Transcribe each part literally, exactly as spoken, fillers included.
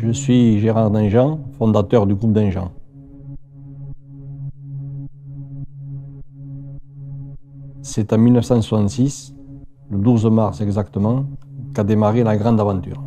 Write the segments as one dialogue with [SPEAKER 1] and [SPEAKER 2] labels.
[SPEAKER 1] Je suis Gérard Dinjean, fondateur du groupe Dinjean. C'est en mille neuf cent soixante-six, le douze mars exactement, qu'a démarré la grande aventure.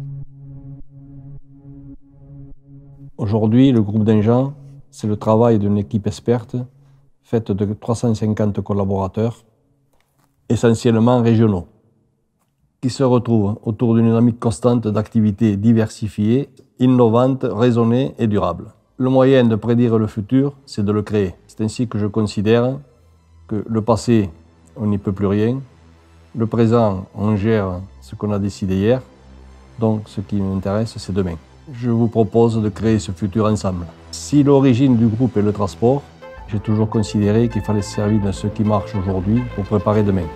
[SPEAKER 1] Aujourd'hui, le groupe Dinjean, c'est le travail d'une équipe experte faite de trois cent cinquante collaborateurs, essentiellement régionaux, qui se retrouvent autour d'une dynamique constante d'activités diversifiées, innovantes, raisonnées et durables. Le moyen de prédire le futur, c'est de le créer. C'est ainsi que je considère que le passé, on n'y peut plus rien. Le présent, on gère ce qu'on a décidé hier. Donc, ce qui m'intéresse, c'est demain. Je vous propose de créer ce futur ensemble. Si l'origine du groupe est le transport, j'ai toujours considéré qu'il fallait se servir de ce qui marche aujourd'hui pour préparer demain.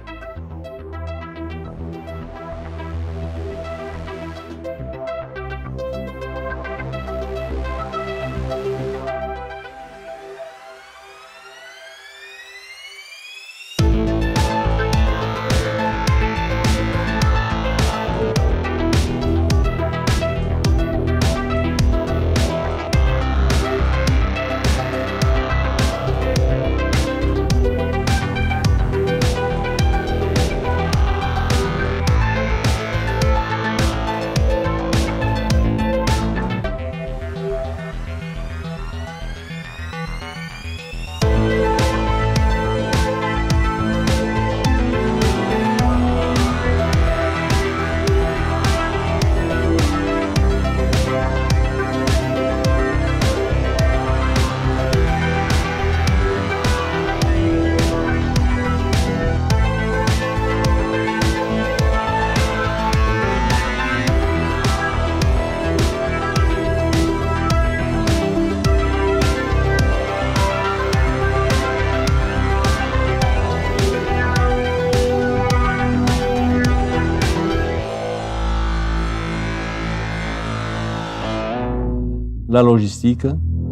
[SPEAKER 1] La logistique,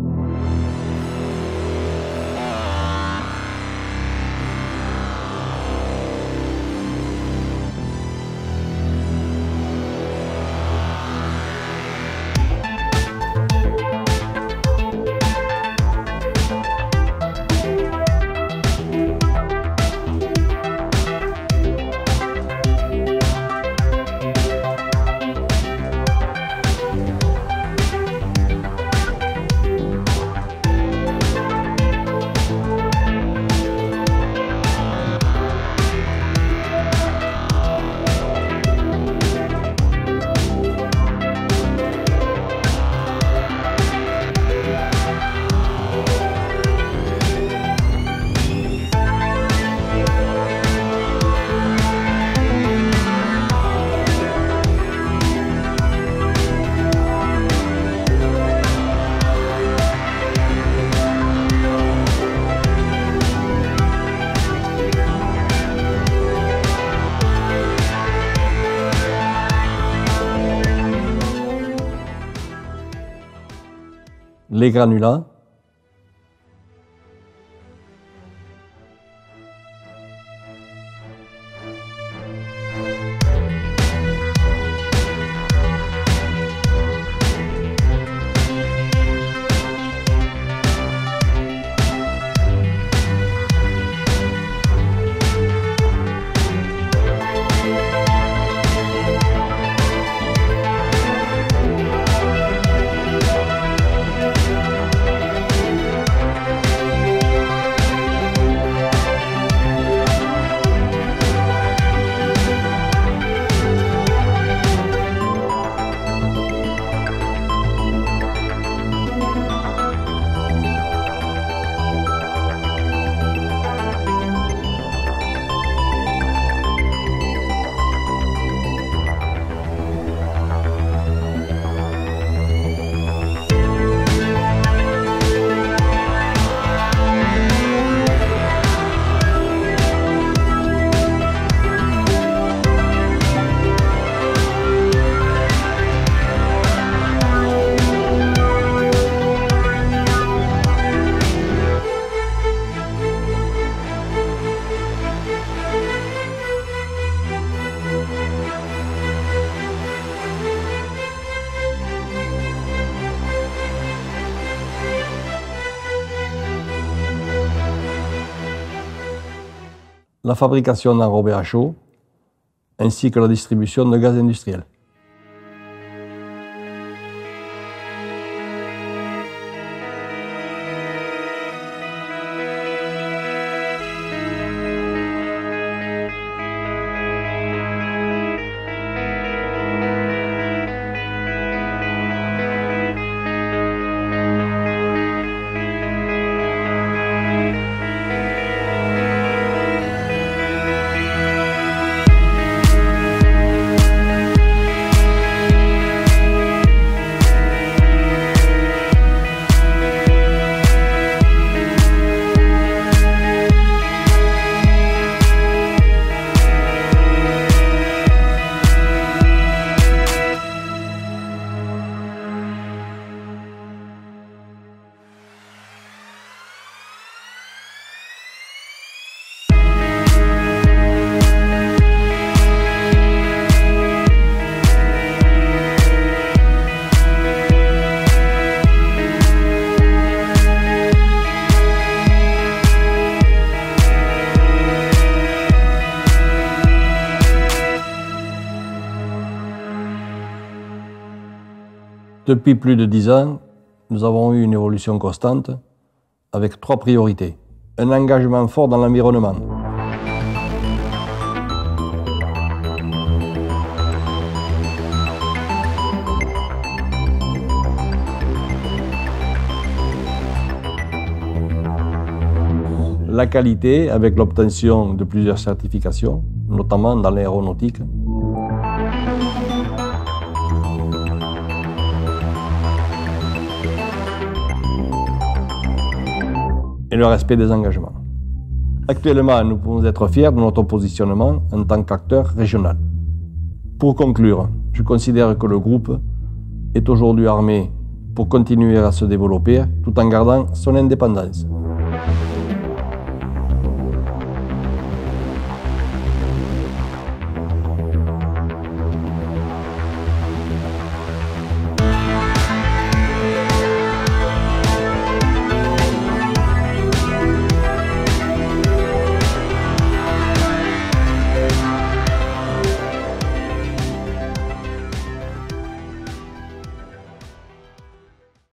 [SPEAKER 1] les granulats, la fabrication d'enrobés à chaud, ainsi que la distribution de gaz industriel. Depuis plus de dix ans, nous avons eu une évolution constante avec trois priorités. Un engagement fort dans l'environnement, la qualité avec l'obtention de plusieurs certifications, notamment dans l'aéronautique, et le respect des engagements. Actuellement, nous pouvons être fiers de notre positionnement en tant qu'acteur régional. Pour conclure, je considère que le groupe est aujourd'hui armé pour continuer à se développer tout en gardant son indépendance.